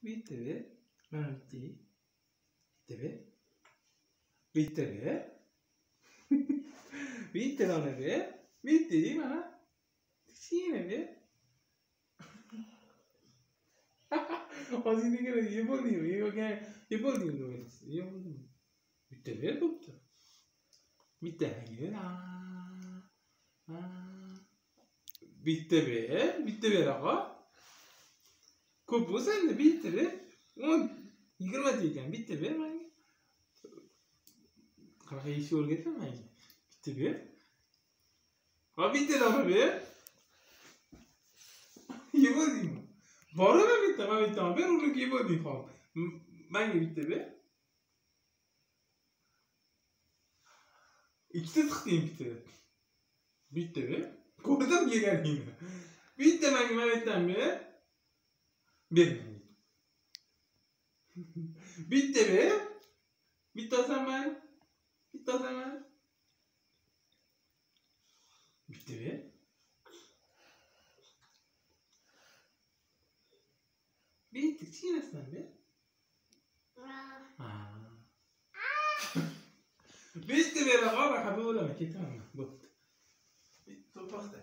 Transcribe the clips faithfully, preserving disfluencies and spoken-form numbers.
Bitti be. Bana bitti. Bitti be. Bitti be. Bitti lan be. Bitti değil mi ha? Yine be. Asıl değil mi? Yapalım. Yapalım. Yapalım. Yapalım. Bitti be. Bitti. Bitti. Bitti be. Bitti be aga. Kopu sen de bitti be. yigirma ekan. Bitti be. Qanaqa ishga o'rgataman? Bitti be. Ha bitti lan be. Yebodingmi? Borimi bitti, men bittaman. Ben uni yeboding ham. Menga bitti be. Ikkita tiqding bitti. Bitti be. Ko'rdim yeganingni. Bitti menga, men aytdim be. Ber. Bitti be. Bittasan men. Bittasan men. Bitti be. Bitti, çiğnesin be. Bitti be bak, bak abi öyle ketamam. Bu. Topakta.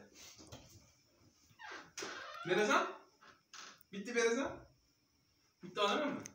Veresen? Bitti veresen? Bitti anlamıyor musun?